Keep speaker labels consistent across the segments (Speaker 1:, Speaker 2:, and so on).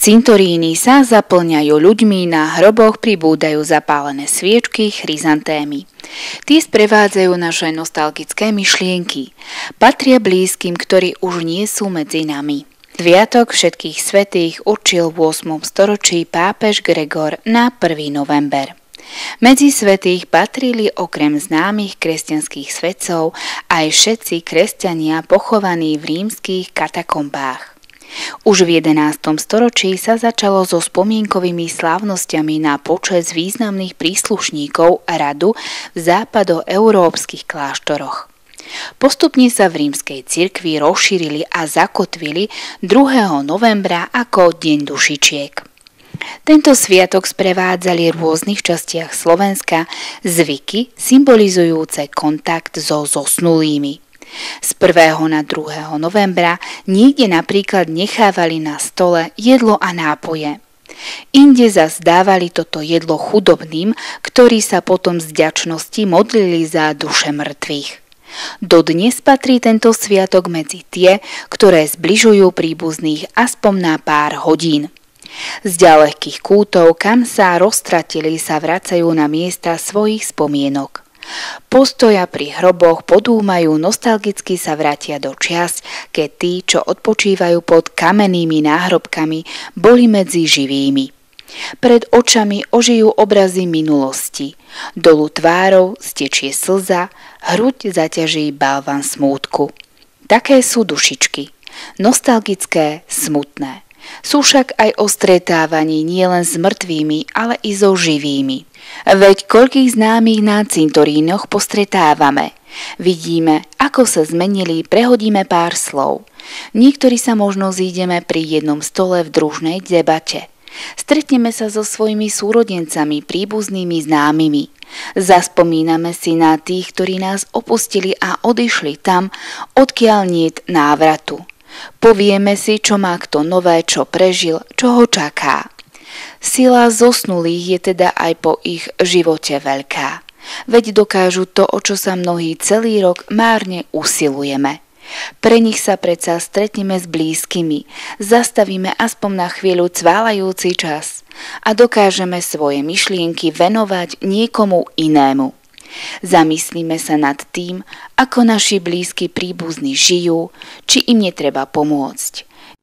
Speaker 1: Cintoríny sa zaplňajú ľuďmi, na hroboch pribúdajú zapálené sviečky, chryzantémy. Tie sprevádzajú naše nostalgické myšlienky. Patria blízkym, ktorí už nie sú medzi nami. Sviatok všetkých svätých určil v 8. storočí pápež Gregor na 1. november. Medzi svätých patrili okrem známych kresťanských svätcov aj všetci kresťania pochovaní v rímskych katakombách. Už v 11. storočí sa začalo so spomienkovými slávnosťami na počesť významných príslušníkov radu v západoeurópskych kláštoroch. Postupne sa v rímskej cirkvi rozšírili a zakotvili 2. novembra ako Deň dušičiek. Tento sviatok sprevádzali v rôznych častiach Slovenska zvyky symbolizujúce kontakt so zosnulými. Z 1. na 2. novembra niekde napríklad nechávali na stole jedlo a nápoje. Inde zas dávali toto jedlo chudobným, ktorí sa potom z vďačnosti modlili za duše mŕtvych. Dodnes patrí tento sviatok medzi tie, ktoré zbližujú príbuzných aspoň na pár hodín. Z ďalekých kútov, kam sa roztratili, sa vracajú na miesta svojich spomienok. Postoja pri hroboch, podúmajú, nostalgicky sa vrátia do čias, keď tí, čo odpočívajú pod kamennými náhrobkami, boli medzi živými. Pred očami ožijú obrazy minulosti. Dolu tvárou stečie slza, hruď zaťaží balvan smútku. Také sú dušičky. Nostalgické, smutné. Sú však aj o stretávaní nielen s mŕtvými, ale i so živými. Veď koľkých známych na cintorínoch postretávame. Vidíme, ako sa zmenili, prehodíme pár slov. Niektorí sa možno zídeme pri jednom stole v družnej debate. Stretneme sa so svojimi súrodencami, príbuznými známymi. Zaspomíname si na tých, ktorí nás opustili a odišli tam, odkiaľ niet návratu. Povieme si, čo má kto nové, čo prežil, čo ho čaká. Sila zosnulých je teda aj po ich živote veľká. Veď dokážu to, o čo sa mnohí celý rok márne usilujeme. Pre nich sa predsa stretneme s blízkymi, zastavíme aspoň na chvíľu cválajúci čas a dokážeme svoje myšlienky venovať niekomu inému. Zamyslíme sa nad tým, ako naši blízki príbuzní žijú, či im netreba pomôcť.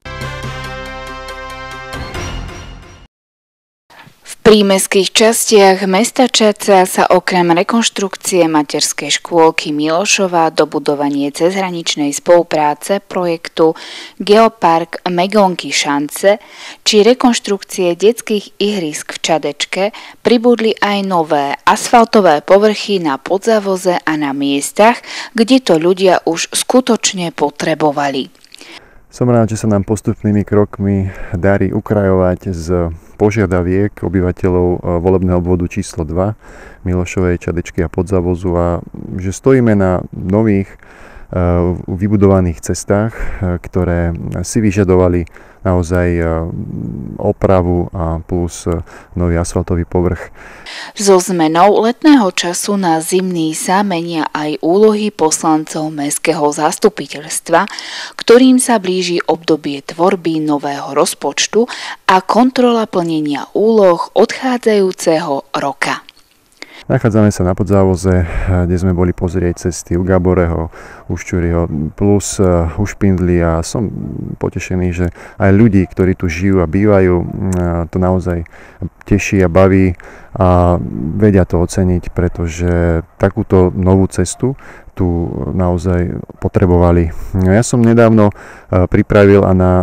Speaker 1: V prímestských častiach mesta Čadca sa okrem rekonštrukcie materskej škôlky Milošova, dobudovanie cezhraničnej spolupráce projektu Geopark Megonky Šance či rekonštrukcie detských ihrisk v Čadečke pribudli aj nové asfaltové povrchy na podzávoze a na miestach, kde to ľudia už skutočne potrebovali.
Speaker 2: Som rád, že sa nám postupnými krokmi darí ukrajovať z požiadaviek obyvateľov volebného obvodu číslo 2 Milošovej, Čadečky a Podzávozu a že stojíme na nových vybudovaných cestách, ktoré si vyžadovali naozaj opravu a plus nový asfaltový povrch.
Speaker 1: So zmenou letného času na zimný sa menia aj úlohy poslancov mestského zastupiteľstva, ktorým sa blíži obdobie tvorby nového rozpočtu a kontrola plnenia úloh odchádzajúceho roka.
Speaker 2: Nachádzame sa na Podzávoze, kde sme boli pozrieť cesty u Gaboreho, u Šťuriho, plus u Špindli a som potešený, že aj ľudí, ktorí tu žijú a bývajú, to naozaj teší a baví a vedia to oceniť, pretože takúto novú cestu tu naozaj potrebovali. Ja som nedávno pripravil a na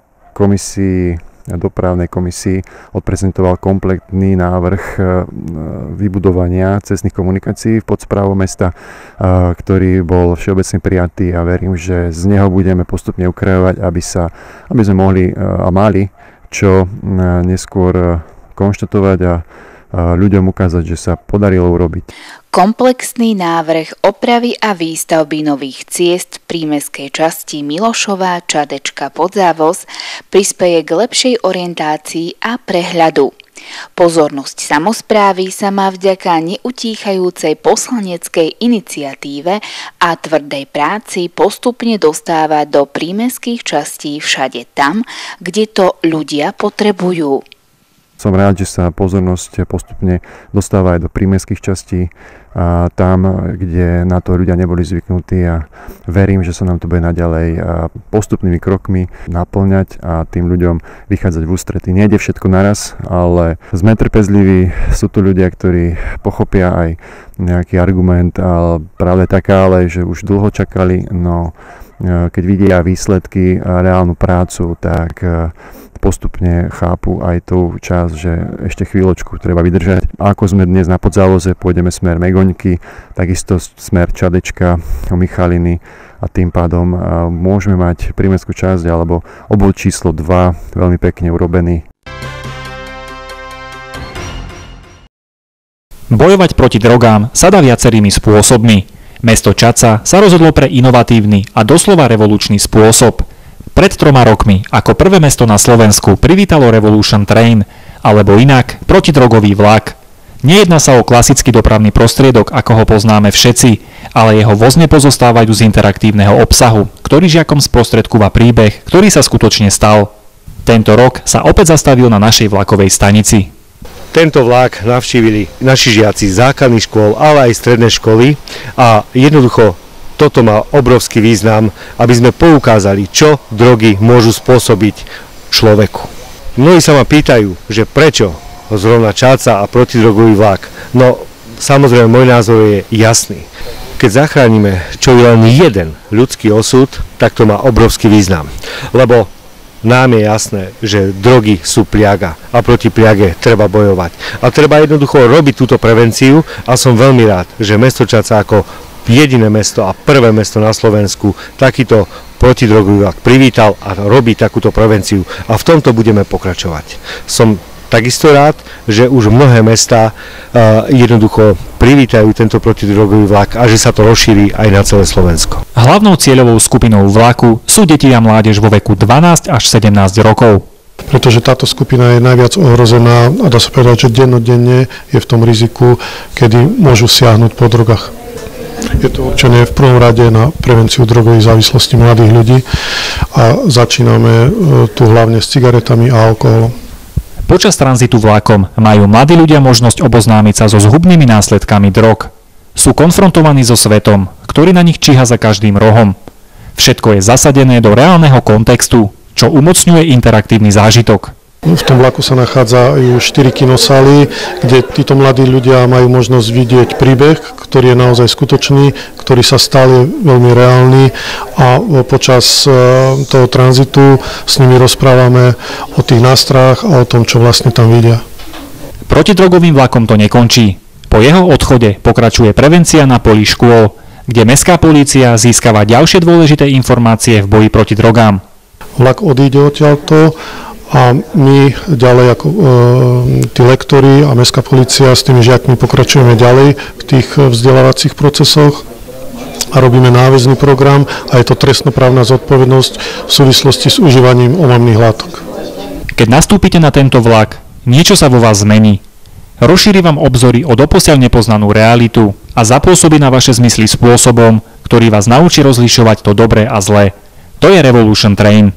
Speaker 2: dopravnej komisii odprezentoval kompletný návrh vybudovania cestných komunikácií pod správou mesta, ktorý bol všeobecne prijatý a verím, že z neho budeme postupne ukrajovať, aby sme mohli a mali čo neskôr konštatovať a ľuďom ukázať, že sa podarilo urobiť.
Speaker 1: Komplexný návrh opravy a výstavby nových ciest v prímestskej časti Milošova, Čadečka, Podzávoz prispeje k lepšej orientácii a prehľadu. Pozornosť samosprávy sa má vďaka neutíchajúcej poslaneckej iniciatíve a tvrdej práci postupne dostávať do prímestských častí všade tam, kde to ľudia potrebujú.
Speaker 2: Som rád, že sa pozornosť postupne dostáva aj do prímestských častí, a tam, kde na to ľudia neboli zvyknutí, a verím, že sa nám to bude naďalej postupnými krokmi naplňať a tým ľuďom vychádzať v ústrety. Nejde všetko naraz, ale sme trpezliví, sú tu ľudia, ktorí pochopia aj nejaký argument, ale pravda je taká, ale že už dlho čakali, no keď vidia výsledky a reálnu prácu, tak postupne chápu aj tú časť, že ešte chvíľočku treba vydržať. A ako sme dnes na Podzávoze, pôjdeme smer Megoňky, takisto smer Čadečka, Michaliny, a tým pádom môžeme mať prímestskú časť alebo obvod číslo 2 veľmi pekne urobený.
Speaker 3: Bojovať proti drogám sa dá viacerými spôsobmi. Mesto Čadca sa rozhodlo pre inovatívny a doslova revolučný spôsob. Pred 3 rokmi ako prvé mesto na Slovensku privítalo Revolution Train, alebo inak protidrogový vlak. Nejedná sa o klasický dopravný prostriedok, ako ho poznáme všetci, ale jeho vozne pozostávajú z interaktívneho obsahu, ktorý žiakom sprostredkúva príbeh, ktorý sa skutočne stal. Tento rok sa opäť zastavil na našej vlakovej stanici.
Speaker 4: Tento vlak navštívili naši žiaci základných škôl, ale aj stredné školy a jednoducho toto má obrovský význam, aby sme poukázali, čo drogy môžu spôsobiť človeku. Mnohí sa ma pýtajú, že prečo zrovna Čadca a protidrogový vlak. No, samozrejme, môj názor je jasný. Keď zachránime čo je len jeden ľudský osud, tak to má obrovský význam. Lebo nám je jasné, že drogy sú pliaga a proti pliage treba bojovať. A treba jednoducho robiť túto prevenciu a som veľmi rád, že mesto Čadca ako jediné mesto a prvé mesto na Slovensku takýto protidrogový vlak privítal a robí takúto prevenciu a v tomto budeme pokračovať. Som takisto rád, že už mnohé mestá jednoducho privítajú tento protidrogový vlak a že sa to rozšíri aj na celé Slovensko.
Speaker 3: Hlavnou cieľovou skupinou vlaku sú deti a mládež vo veku 12 až 17 rokov.
Speaker 5: Pretože táto skupina je najviac ohrozená a dá sa povedať, že dennodenne je v tom riziku, kedy môžu siahnuť po drogách. Je to určené v prvom rade na prevenciu drogovej závislosti mladých ľudí a začíname tu hlavne s cigaretami a alkoholom.
Speaker 3: Počas tranzitu vlakom majú mladí ľudia možnosť oboznámiť sa so zhubnými následkami drog. Sú konfrontovaní so svetom, ktorý na nich číha za každým rohom. Všetko je zasadené do reálneho kontextu, čo umocňuje interaktívny zážitok.
Speaker 5: V tom vlaku sa nachádzajú 4 kinosály, kde títo mladí ľudia majú možnosť vidieť príbeh, ktorý je naozaj skutočný, ktorý sa stal, je veľmi reálny a počas toho tranzitu s nimi rozprávame o tých nástrahách a o tom, čo vlastne tam vidia.
Speaker 3: Protidrogovým vlakom to nekončí. Po jeho odchode pokračuje prevencia na poli škôl, kde mestská polícia získava ďalšie dôležité informácie v boji proti drogám.
Speaker 5: Vlak odíde odtiaľto a my ďalej ako tí lektori a mestská polícia s tými žiakmi pokračujeme ďalej v tých vzdelávacích procesoch a robíme náväzný program a je to trestnoprávna zodpovednosť v súvislosti s užívaním omamných látok.
Speaker 3: Keď nastúpite na tento vlak, niečo sa vo vás zmení. Rozšíri vám obzory o doposiaľ nepoznanú realitu a zapôsobí na vaše zmysly spôsobom, ktorý vás naučí rozlišovať to dobré a zlé. To je Revolution Train.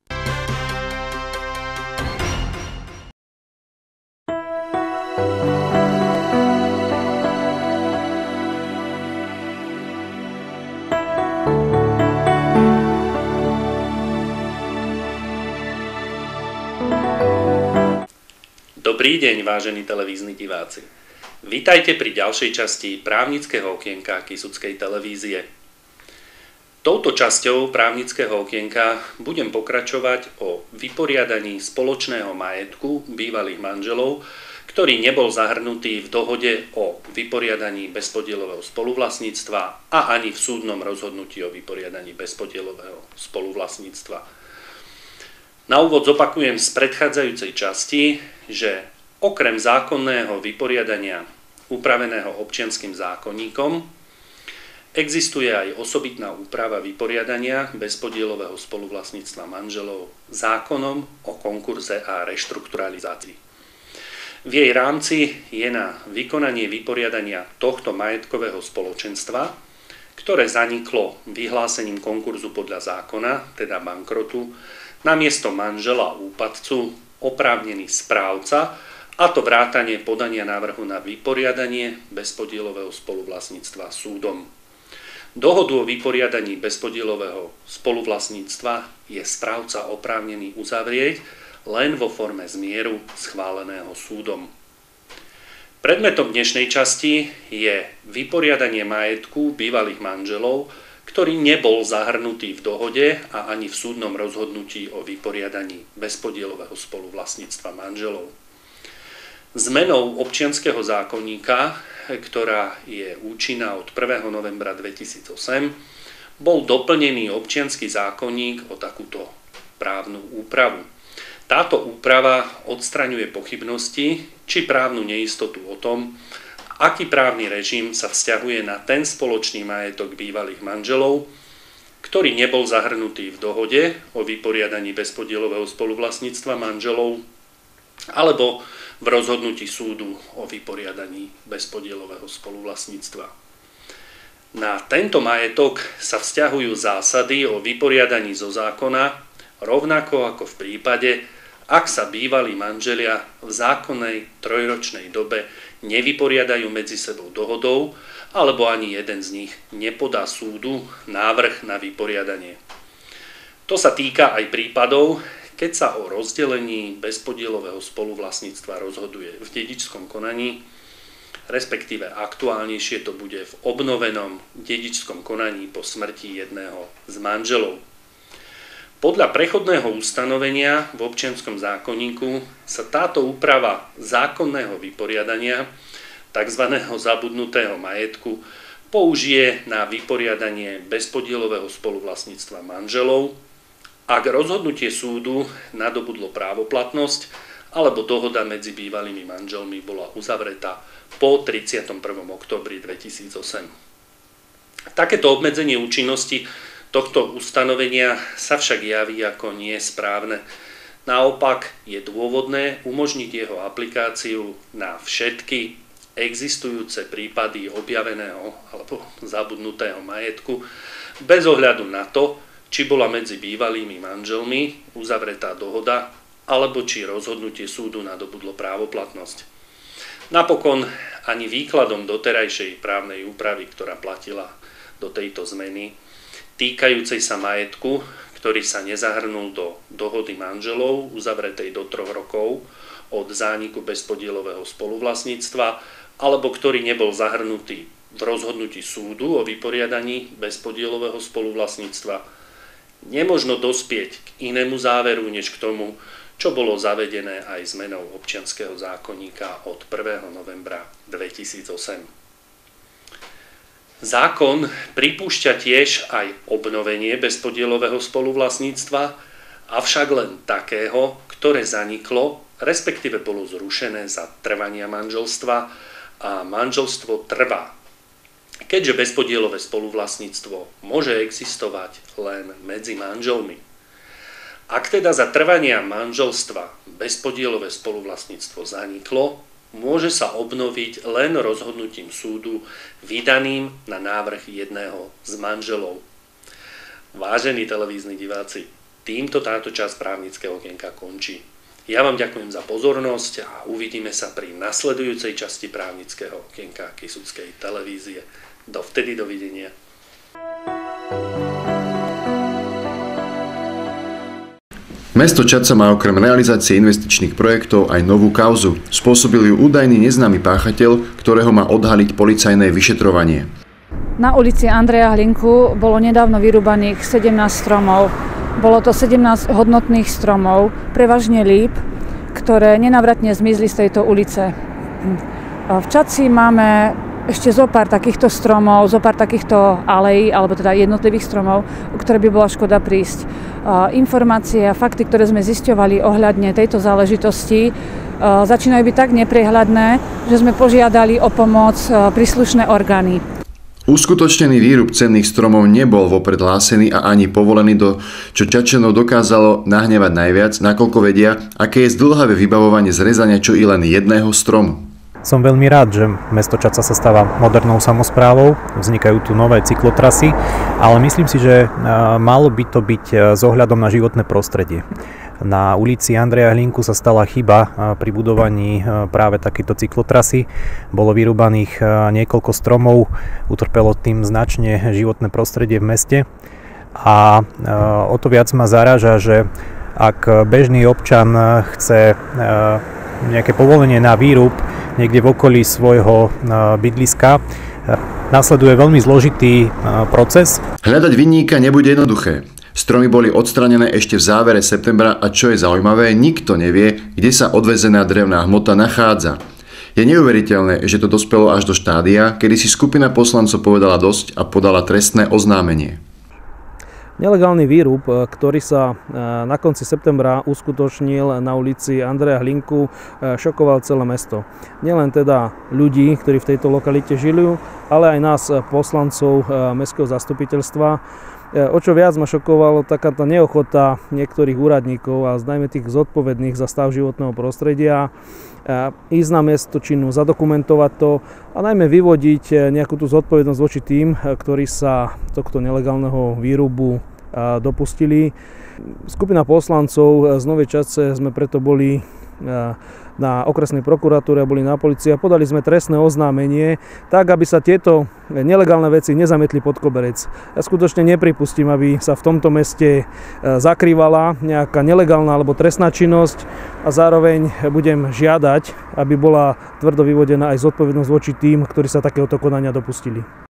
Speaker 6: Dobrý deň, vážení televízni diváci. Vítajte pri ďalšej časti právnického okienka Kysuckej televízie. Touto časťou právnického okienka budem pokračovať o vyporiadaní spoločného majetku bývalých manželov, ktorý nebol zahrnutý v dohode o vyporiadaní bezpodielového spoluvlastníctva a ani v súdnom rozhodnutí o vyporiadaní bezpodielového spoluvlastníctva. Na úvod zopakujem z predchádzajúcej časti, že okrem zákonného vyporiadania upraveného občianskym zákonníkom existuje aj osobitná úprava vyporiadania bezpodielového spoluvlastníctva manželov zákonom o konkurze a reštrukturalizácii. V jej rámci je na vykonanie vyporiadania tohto majetkového spoločenstva, ktoré zaniklo vyhlásením konkurzu podľa zákona, teda bankrotu, namiesto manžela úpadcu oprávnený správca, a to vrátanie podania návrhu na vyporiadanie bezpodielového spoluvlastníctva súdom. Dohodu o vyporiadaní bezpodielového spoluvlastníctva je správca oprávnený uzavrieť len vo forme zmieru schváleného súdom. Predmetom dnešnej časti je vyporiadanie majetku bývalých manželov, ktorý nebol zahrnutý v dohode a ani v súdnom rozhodnutí o vyporiadaní bezpodielového spoluvlastníctva manželov. Zmenou občianskeho zákonníka, ktorá je účinná od 1. novembra 2008, bol doplnený občiansky zákonník o takúto právnu úpravu. Táto úprava odstraňuje pochybnosti či právnu neistotu o tom, aký právny režim sa vzťahuje na ten spoločný majetok bývalých manželov, ktorý nebol zahrnutý v dohode o vyporiadaní bezpodielového spoluvlastníctva manželov alebo v rozhodnutí súdu o vyporiadaní bezpodielového spoluvlastníctva. Na tento majetok sa vzťahujú zásady o vyporiadaní zo zákona, rovnako ako v prípade, ak sa bývalí manželia v zákonnej trojročnej dobe nevyporiadajú medzi sebou dohodou, alebo ani jeden z nich nepodá súdu návrh na vyporiadanie. To sa týka aj prípadov, keď sa o rozdelení bezpodielového spoluvlastníctva rozhoduje v dedičskom konaní, respektíve aktuálnejšie to bude v obnovenom dedičskom konaní po smrti jedného z manželov. Podľa prechodného ustanovenia v občianskom zákonníku sa táto úprava zákonného vyporiadania, tzv. Zabudnutého majetku, použije na vyporiadanie bezpodielového spoluvlastníctva manželov, ak rozhodnutie súdu nadobudlo právoplatnosť alebo dohoda medzi bývalými manželmi bola uzavretá po 31. októbri 2008. Takéto obmedzenie účinnosti tohto ustanovenia sa však javí ako nie správne. Naopak je dôvodné umožniť jeho aplikáciu na všetky existujúce prípady objaveného alebo zabudnutého majetku bez ohľadu na to, či bola medzi bývalými manželmi uzavretá dohoda alebo či rozhodnutie súdu nadobudlo právoplatnosť. Napokon ani výkladom doterajšej právnej úpravy, ktorá platila do tejto zmeny, týkajúcej sa majetku, ktorý sa nezahrnul do dohody manželov uzavretej do 3 rokov od zániku bezpodielového spoluvlastníctva alebo ktorý nebol zahrnutý v rozhodnutí súdu o vyporiadaní bezpodielového spoluvlastníctva, nemožno dospieť k inému záveru než k tomu, čo bolo zavedené aj zmenou občianskeho zákonníka od 1. novembra 2008. Zákon pripúšťa tiež aj obnovenie bezpodielového spoluvlastníctva, avšak len takého, ktoré zaniklo, respektíve bolo zrušené za trvania manželstva a manželstvo trvá. Keďže bezpodielové spoluvlastníctvo môže existovať len medzi manželmi. Ak teda za trvania manželstva bezpodielové spoluvlastníctvo zaniklo, môže sa obnoviť len rozhodnutím súdu vydaným na návrh jedného z manželov. Vážení televízni diváci, týmto táto časť právnického okienka končí. Ja vám ďakujem za pozornosť a uvidíme sa pri nasledujúcej časti právnického okienka Kysuckej televízie. Dovtedy dovidenia.
Speaker 2: Mesto Čadca má okrem realizácie investičných projektov aj novú kauzu. Spôsobil ju údajný neznámy páchateľ, ktorého má odhaliť policajné vyšetrovanie.
Speaker 7: Na ulici Andreja Hlinku bolo nedávno vyrúbaných 17 stromov. Bolo to 17 hodnotných stromov, prevažne líp, ktoré nenávratne zmizli z tejto ulice. V Čadci máme ešte zo pár takýchto stromov, zo pár takýchto alejí, alebo teda jednotlivých stromov, ktoré by bola škoda prísť. Informácie a fakty, ktoré sme zisťovali ohľadne tejto záležitosti, začínajú byť tak neprehľadné, že sme požiadali o pomoc príslušné orgány.
Speaker 2: Uskutočnený výrub cenných stromov nebol vopred hlásený a ani povolený, čo Čačanov dokázalo nahnevať najviac, nakoľko vedia, aké je zdĺhavé vybavovanie zrezania čo i len jedného stromu.
Speaker 8: Som veľmi rád, že mesto Čaca sa stáva modernou samosprávou, vznikajú tu nové cyklotrasy, ale myslím si, že malo by to byť s ohľadom na životné prostredie. Na ulici Andreja Hlinku sa stala chyba pri budovaní práve takéto cyklotrasy. Bolo vyrúbaných niekoľko stromov, utrpelo tým značne životné prostredie v meste a o to viac ma zaráža, že ak bežný občan chce nejaké povolenie na výrub niekde v okolí svojho bydliska, nasleduje veľmi zložitý proces.
Speaker 2: Hľadať vinníka nebude jednoduché. Stromy boli odstranené ešte v závere septembra a čo je zaujímavé, nikto nevie, kde sa odvezená drevná hmota nachádza. Je neuveriteľné, že to dospelo až do štádia, kedy si skupina poslancov povedala dosť a podala trestné oznámenie.
Speaker 9: Nelegálny výrub, ktorý sa na konci septembra uskutočnil na ulici Andreja Hlinku, šokoval celé mesto. Nielen teda ľudí, ktorí v tejto lokalite žili, ale aj nás, poslancov mestského zastupiteľstva. O čo viac ma šokovalo taká tá neochota niektorých úradníkov a najmä tých zodpovedných za stav životného prostredia ísť na miesto činu, zadokumentovať to a najmä vyvodiť nejakú tú zodpovednosť voči tým, ktorí sa tohto nelegálneho výrubu dopustili. Skupina poslancov z Novej Čadce sme preto boli na okresnej prokuratúre a boli na polícii a podali sme trestné oznámenie tak, aby sa tieto nelegálne veci nezametli pod koberec. Ja skutočne nepripustím, aby sa v tomto meste zakrývala nejaká nelegálna alebo trestná činnosť a zároveň budem žiadať, aby bola tvrdo vyvodená aj zodpovednosť voči tým, ktorí sa takéhoto konania dopustili.